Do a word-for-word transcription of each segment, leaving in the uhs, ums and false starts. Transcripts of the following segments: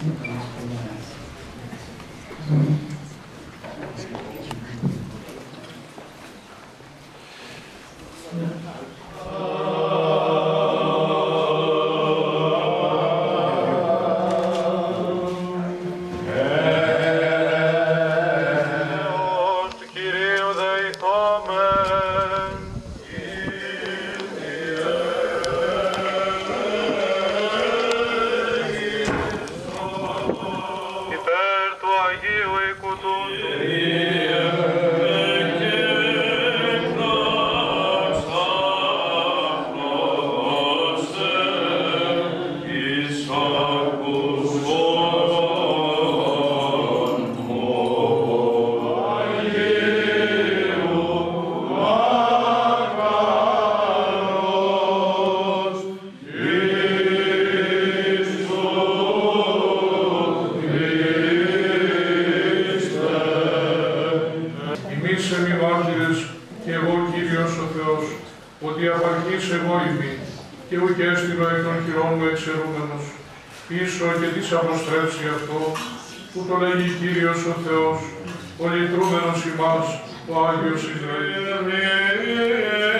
Πίσω και της αποστρέψει αυτό, που το λέγει Κύριος ο Θεός, ο λυτρούμενος ημάς, ο Άγιος Ισραήλ.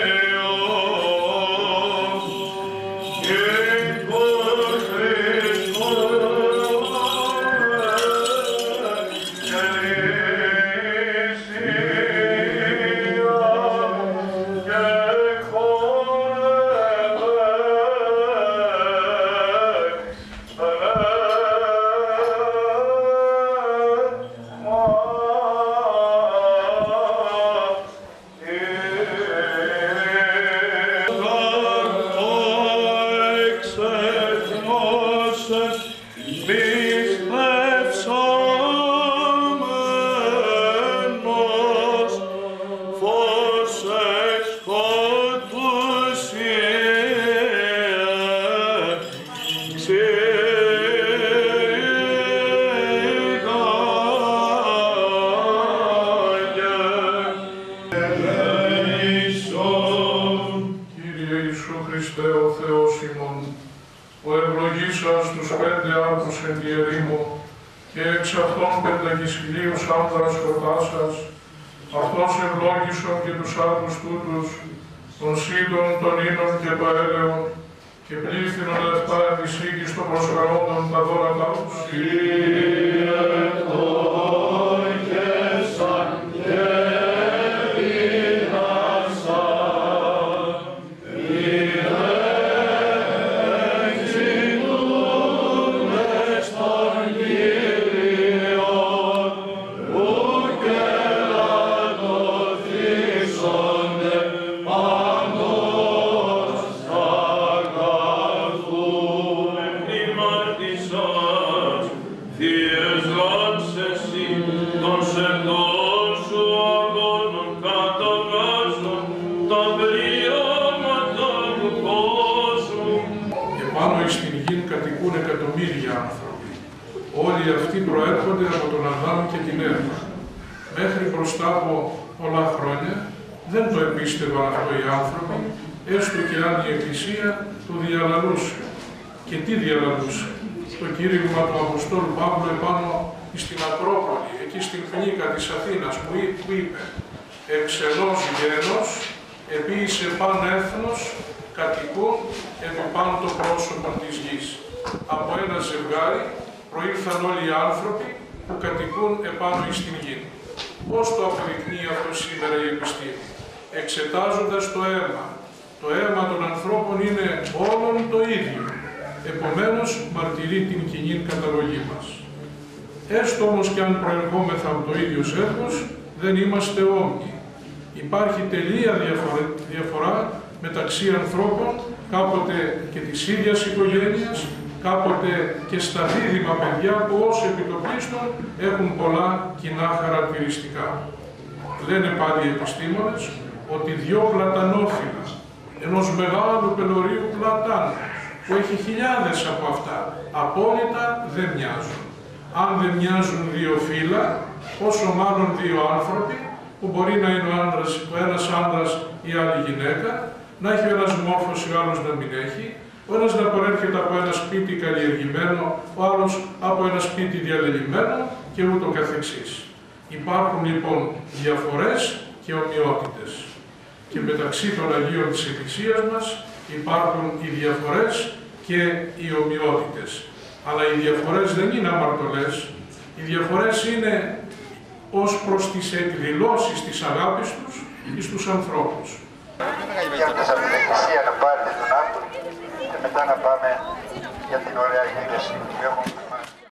Και εξ αυτών πεντακισχυλίους άνδρας σκοτάσας, αυτός ευλόγησον και τους άκους τούτους, των σύντων, των ίνων και το έλεον, και πλήθυνον λεφτά επισήγης των προσκαλόντων τα δώρατά τους. Όλοι αυτοί προέρχονται από τον Αδάμ και την Εύα. Μέχρι μπροστά από πολλά χρόνια δεν το επίστευαν αυτό οι άνθρωποι, έστω και αν η Εκκλησία το διαλαλούσε. Και τι διαλαλούσε? Το κήρυγμα του Αποστόλου Παύλου επάνω στην Ακρόπολη, εκεί στην Φνίκα της Αθήνας, που είπε «Εξ ενός γένος επίησε παν έθνος κατοικούν επί παν το πρόσωπο της γης». Από ένα ζευγάρι προήλθαν όλοι οι άνθρωποι που κατοικούν επάνω εις την γη. Πώς το αποδεικνύει αυτό σήμερα η επιστήμη? Εξετάζοντας το αίμα. Το αίμα των ανθρώπων είναι όλων το ίδιο. Επομένως, μαρτυρεί την κοινή καταγωγή μας. Έστω όμως και αν προερχόμεθα από το ίδιο έθνος, δεν είμαστε όμοιοι. Υπάρχει τελεία διαφορά, διαφορά μεταξύ ανθρώπων, κάποτε και της ίδιας οικογένειας, κάποτε και στα δίδυμα παιδιά που ως επιτοπλίστων έχουν πολλά κοινά χαρακτηριστικά. Λένε πάλι οι επιστήμονες ότι δυο πλατανόφυλλα ενός μεγάλου πελωρίου πλατάνου, που έχει χιλιάδες από αυτά, απόλυτα δεν μοιάζουν. Αν δεν μοιάζουν δύο φύλλα, όσο μάλλον δύο άνθρωποι, που μπορεί να είναι ο, άντρας, ο ένας άντρας ή άλλη γυναίκα, να έχει ο ένας μόρφος ή ο άλλος να μην έχει, Ο ένας να προέρχεται από ένα σπίτι καλλιεργημένο, ο άλλος από ένα σπίτι διαλελειμμένο και ούτω καθεξής. Υπάρχουν λοιπόν διαφορές και ομοιότητες. Και μεταξύ των Αγίων της Εκκλησίας μας υπάρχουν οι διαφορές και οι ομοιότητες. Αλλά οι διαφορές δεν είναι αμαρτωλές, οι διαφορές είναι ως προς τις εκδηλώσεις της αγάπης τους εις τους ανθρώπους. Πηγαίνοντας από την Εκκλησία να πάρετε τον άνθρωπο και μετά να πάμε για την ωραία εκδήλωση που έχουμε